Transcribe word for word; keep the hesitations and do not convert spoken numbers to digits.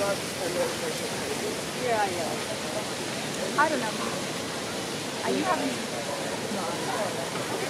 Yeah, yeah. I don't know. Are you having?